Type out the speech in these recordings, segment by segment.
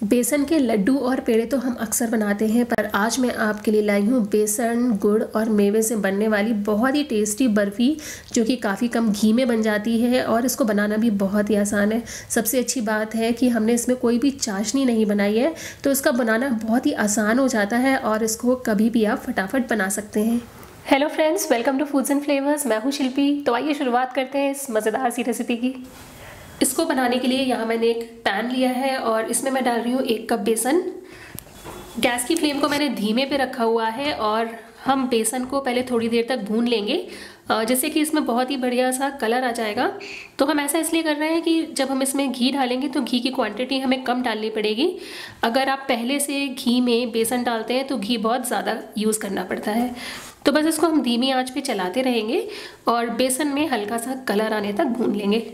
बेसन के लड्डू और पेड़े तो हम अक्सर बनाते हैं, पर आज मैं आपके लिए लाई हूँ बेसन, गुड़ और मेवे से बनने वाली बहुत ही टेस्टी बर्फ़ी, जो कि काफ़ी कम घी में बन जाती है और इसको बनाना भी बहुत ही आसान है। सबसे अच्छी बात है कि हमने इसमें कोई भी चाशनी नहीं बनाई है, तो इसका बनाना बहुत ही आसान हो जाता है और इसको कभी भी आप फटाफट बना सकते हैं। Hello friends, welcome to foods and flavours. मैं हूँ शिल्पी। तो आइए शुरुआत करते हैं इस मज़ेदार सी रेसिपी की। इसको बनाने के लिए यहाँ मैंने एक पैन लिया है और इसमें मैं डाल रही हूँ 1 कप बेसन। गैस की फ्लेम को मैंने धीमे पे रखा हुआ है और हम बेसन को पहले थोड़ी देर तक भून लेंगे, जिससे कि इसमें बहुत ही बढ़िया सा कलर आ जाएगा। तो हम ऐसा इसलिए कर रहे हैं कि जब हम इसमें घी डालेंगे तो घी की क्वांटिटी हमें कम डालनी पड़ेगी। अगर आप पहले से घी में बेसन डालते हैं तो घी बहुत ज़्यादा यूज़ करना पड़ता है। तो बस इसको हम धीमी आंच पे चलाते रहेंगे और बेसन में हल्का सा कलर आने तक भून लेंगे।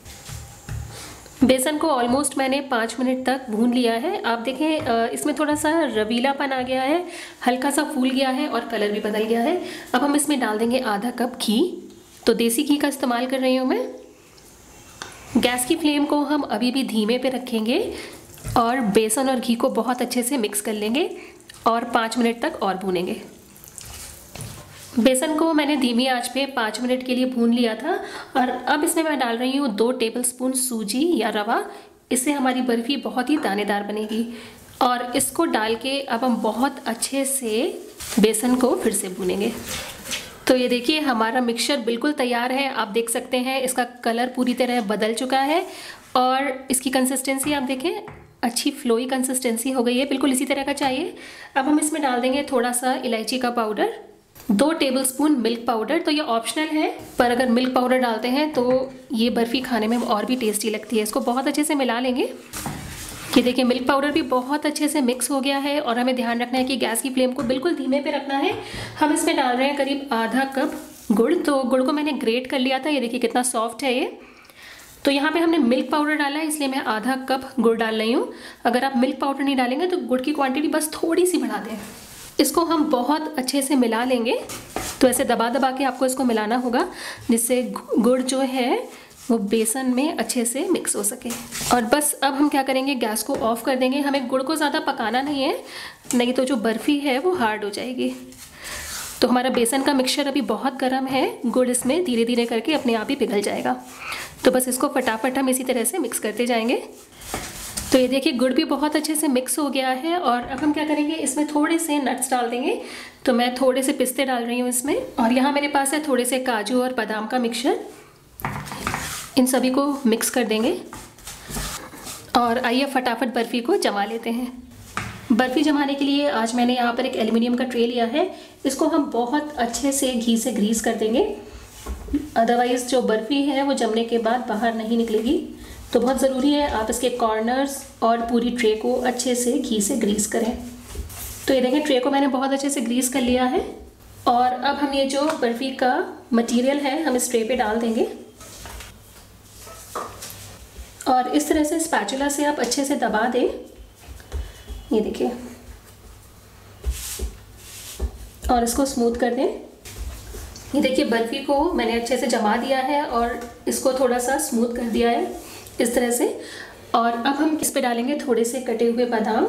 बेसन को ऑलमोस्ट मैंने 5 मिनट तक भून लिया है। आप देखें इसमें थोड़ा सा रवीलापन आ गया है, हल्का सा फूल गया है और कलर भी बदल गया है। अब हम इसमें डाल देंगे आधा कप घी। तो देसी घी का इस्तेमाल कर रही हूँ मैं। गैस की फ्लेम को हम अभी भी धीमे पे रखेंगे और बेसन और घी को बहुत अच्छे से मिक्स कर लेंगे और 5 मिनट तक और भूनेंगे। बेसन को मैंने धीमी आंच पे 5 मिनट के लिए भून लिया था और अब इसमें मैं डाल रही हूँ 2 टेबलस्पून सूजी या रवा। इससे हमारी बर्फ़ी बहुत ही दानेदार बनेगी। और इसको डाल के अब हम बहुत अच्छे से बेसन को फिर से भूनेंगे। तो ये देखिए हमारा मिक्सचर बिल्कुल तैयार है। आप देख सकते हैं इसका कलर पूरी तरह बदल चुका है और इसकी कंसिस्टेंसी आप देखें, अच्छी फ्लोई कंसिस्टेंसी हो गई है, बिल्कुल इसी तरह का चाहिए। अब हम इसमें डाल देंगे थोड़ा सा इलायची का पाउडर, 2 टेबलस्पून मिल्क पाउडर। तो ये ऑप्शनल है, पर अगर मिल्क पाउडर डालते हैं तो ये बर्फ़ी खाने में और भी टेस्टी लगती है। इसको बहुत अच्छे से मिला लेंगे। ये देखिए मिल्क पाउडर भी बहुत अच्छे से मिक्स हो गया है और हमें ध्यान रखना है कि गैस की फ्लेम को बिल्कुल धीमे पे रखना है। हम इसमें डाल रहे हैं करीब आधा कप गुड़। तो गुड़ को मैंने ग्रेट कर लिया था, ये देखिए कितना सॉफ्ट है ये। तो यहाँ पे हमने मिल्क पाउडर डाला है, इसलिए मैं आधा कप गुड़ डाल रही हूँ। अगर आप मिल्क पाउडर नहीं डालेंगे तो गुड़ की क्वांटिटी बस थोड़ी सी बढ़ा दें। इसको हम बहुत अच्छे से मिला लेंगे। तो ऐसे दबा दबा के आपको इसको मिलाना होगा, जिससे गुड़ जो है वो बेसन में अच्छे से मिक्स हो सके। और बस अब हम क्या करेंगे, गैस को ऑफ कर देंगे। हमें गुड़ को ज़्यादा पकाना नहीं है, नहीं तो जो बर्फ़ी है वो हार्ड हो जाएगी। तो हमारा बेसन का मिक्सचर अभी बहुत गर्म है, गुड़ इसमें धीरे धीरे करके अपने आप ही पिघल जाएगा। तो बस इसको फटाफट हम इसी तरह से मिक्स करते जाएंगे। तो ये देखिए गुड़ भी बहुत अच्छे से मिक्स हो गया है और अब हम क्या करेंगे, इसमें थोड़े से नट्स डाल देंगे। तो मैं थोड़े से पिस्ते डाल रही हूँ इसमें, और यहाँ मेरे पास है थोड़े से काजू और बादाम का मिक्सचर। इन सभी को मिक्स कर देंगे और आइए फटाफट बर्फ़ी को जमा लेते हैं। बर्फ़ी जमाने के लिए आज मैंने यहाँ पर एक एल्युमिनियम का ट्रे लिया है। इसको हम बहुत अच्छे से घी से ग्रीस कर देंगे, अदरवाइज़ जो बर्फ़ी है वो जमने के बाद बाहर नहीं निकलेगी। तो बहुत ज़रूरी है आप इसके कॉर्नर्स और पूरी ट्रे को अच्छे से घी से ग्रीस करें। तो ये देखें ट्रे को मैंने बहुत अच्छे से ग्रीस कर लिया है। और अब हम ये जो बर्फ़ी का मटेरियल है हम इस ट्रे पे डाल देंगे और इस तरह से स्पैचुला से आप अच्छे से दबा दें। ये देखिए, और इसको स्मूथ कर दें। ये देखिए बर्फ़ी को मैंने अच्छे से जमा दिया है और इसको थोड़ा सा स्मूथ कर दिया है इस तरह से। और अब हम इस पे डालेंगे थोड़े से कटे हुए बादाम।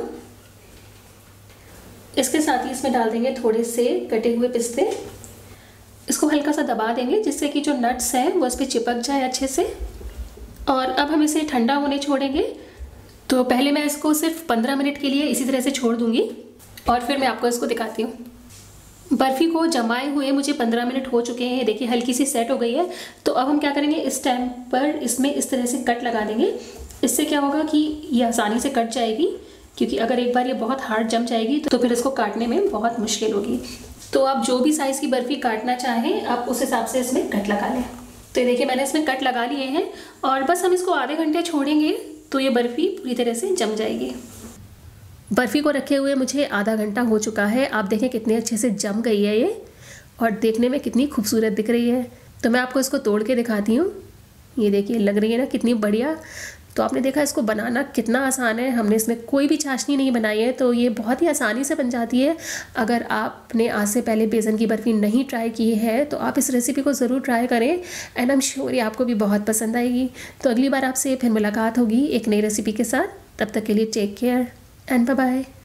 इसके साथ ही इसमें डाल देंगे थोड़े से कटे हुए पिस्ते। इसको हल्का सा दबा देंगे जिससे कि जो नट्स हैं वो इस पे चिपक जाए अच्छे से। और अब हम इसे ठंडा होने छोड़ेंगे। तो पहले मैं इसको सिर्फ 15 मिनट के लिए इसी तरह से छोड़ दूँगी और फिर मैं आपको इसको दिखाती हूँ। बर्फ़ी को जमाए हुए मुझे 15 मिनट हो चुके हैं। देखिए हल्की सी सेट हो गई है। तो अब हम क्या करेंगे, इस टाइम पर इसमें इस तरह से कट लगा देंगे। इससे क्या होगा कि ये आसानी से कट जाएगी, क्योंकि अगर एक बार ये बहुत हार्ड जम जाएगी तो फिर इसको काटने में बहुत मुश्किल होगी। तो आप जो भी साइज़ की बर्फ़ी काटना चाहें आप उस हिसाब से इसमें कट लगा लें। तो ये देखिए मैंने इसमें कट लगा लिए हैं और बस हम इसको आधे घंटे छोड़ेंगे तो ये बर्फ़ी पूरी तरह से जम जाएगी। बर्फ़ी को रखे हुए मुझे आधा घंटा हो चुका है। आप देखें कितने अच्छे से जम गई है ये और देखने में कितनी खूबसूरत दिख रही है। तो मैं आपको इसको तोड़ के दिखाती हूँ। ये देखिए लग रही है ना कितनी बढ़िया। तो आपने देखा इसको बनाना कितना आसान है। हमने इसमें कोई भी चाशनी नहीं बनाई है, तो ये बहुत ही आसानी से बन जाती है। अगर आपने आज से पहले बेसन की बर्फ़ी नहीं ट्राई की है तो आप इस रेसिपी को ज़रूर ट्राई करें एंड आई एम श्योर ये आपको भी बहुत पसंद आएगी। तो अगली बार आपसे फिर मुलाकात होगी एक नई रेसिपी के साथ। तब तक के लिए take care and bye bye.